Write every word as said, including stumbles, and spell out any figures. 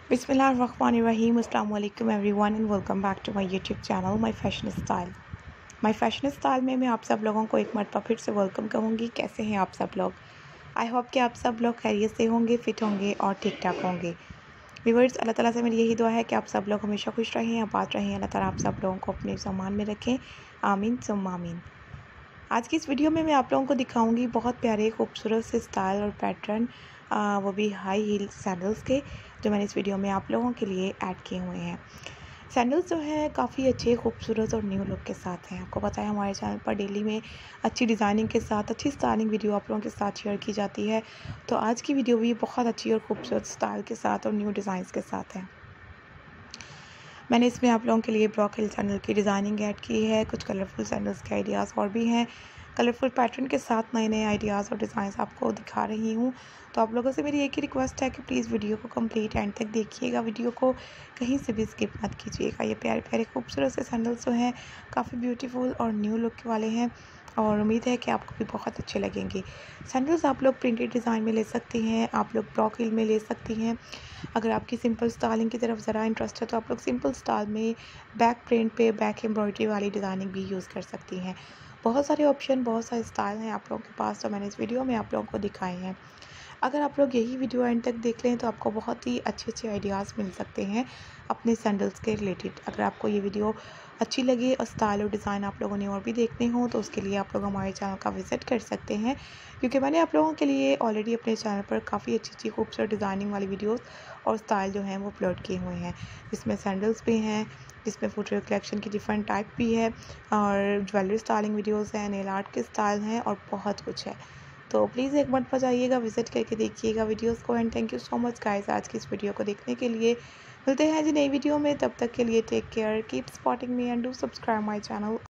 बिस्मिल्लाहिर्रहमानिर्रहीम अस्सलाम वालेकुम everyone and welcome back to my YouTube channel my fashion style. My fashion style में मैं आप सब लोगों को एक मरतबा फिर से वेलकम कहूँगी। कैसे हैं आप सब लोग? आई होप कि आप सब लोग खैरियत से होंगे, फ़िट होंगे और ठीक ठाक होंगे। व्यूअर्स, अल्लाह ताला से मेरी यही दुआ है कि आप सब लोग हमेशा खुश रहें, आबाद रहें। अल्लाह ताला आप सब लोगों को अपने ज़मान में रखें, आमीन सुम्मा आमीन। आज की इस वीडियो में मैं आप लोगों को दिखाऊंगी बहुत प्यारे खूबसूरत से स्टाइल और पैटर्न, वो भी हाई हील सैंडल्स के, जो मैंने इस वीडियो में आप लोगों के लिए ऐड किए हुए हैं। सैंडल्स जो है काफ़ी अच्छे, खूबसूरत और न्यू लुक के साथ हैं। आपको पता है हमारे चैनल पर डेली में अच्छी डिज़ाइनिंग के साथ अच्छी स्टाइलिंग वीडियो आप लोगों के साथ शेयर की जाती है। तो आज की वीडियो भी बहुत अच्छी और खूबसूरत स्टाइल के साथ और न्यू डिज़ाइंस के साथ है। मैंने इसमें आप लोगों के लिए ब्लॉक हिल सैंडल की डिज़ाइनिंग ऐड की है। कुछ कलरफुल सैंडल्स के आइडियाज़ और भी हैं। कलरफुल पैटर्न के साथ नए नए आइडियाज़ और डिज़ाइंस आपको दिखा रही हूँ। तो आप लोगों से मेरी एक ही रिक्वेस्ट है कि प्लीज़ वीडियो को कंप्लीट एंड तक देखिएगा, वीडियो को कहीं से भी स्किप मत कीजिएगा। ये प्यारे प्यारे खूबसूरत से सैंडल्स जो हैं काफ़ी ब्यूटीफुल और न्यू लुक वाले हैं और उम्मीद है कि आपको भी बहुत अच्छे लगेंगे। सैंडल्स आप लोग प्रिंटेड डिज़ाइन में ले सकती हैं, आप लोग ब्लॉक हिल में ले सकती हैं। अगर आपकी सिंपल स्टाइलिंग की तरफ ज़रा इंटरेस्ट है तो आप लोग सिंपल स्टाइल में बैक प्रिंट पे बैक एम्ब्रॉयडरी वाली डिज़ाइनिंग भी यूज़ कर सकती हैं। बहुत सारे ऑप्शन, बहुत सारे स्टाइल हैं आप लोगों के पास, तो मैंने इस वीडियो में आप लोगों को दिखाए हैं। अगर आप लोग यही वीडियो एंड तक देख लें तो आपको बहुत ही अच्छे अच्छे आइडियाज़ मिल सकते हैं अपने सैंडल्स के रिलेटेड। अगर आपको ये वीडियो अच्छी लगे और स्टाइल और डिज़ाइन आप लोगों ने और भी देखने हो तो उसके लिए आप लोग हमारे चैनल का विज़िट कर सकते हैं, क्योंकि मैंने आप लोगों के लिए ऑलरेडी अपने चैनल पर काफ़ी अच्छी अच्छी खूबसूरत डिज़ाइनिंग वाली वीडियोस और स्टाइल जो हैं वो अपलोड किए हुए हैं, जिसमें सैंडल्स भी हैं, जिसमें फुटवेयर कलेक्शन की डिफरेंट टाइप भी है और ज्वेलरी स्टाइलिंग वीडियोस हैं, नेल आर्ट के स्टाइल हैं और बहुत कुछ है। तो प्लीज़ एक मरतबा जाइएगा, विज़िट करके देखिएगा वीडियोस को। And thank you so much guys आज की इस वीडियो को देखने के लिए। मिलते हैं जी नई वीडियो में, तब तक के लिए take care, keep supporting me and do subscribe my channel.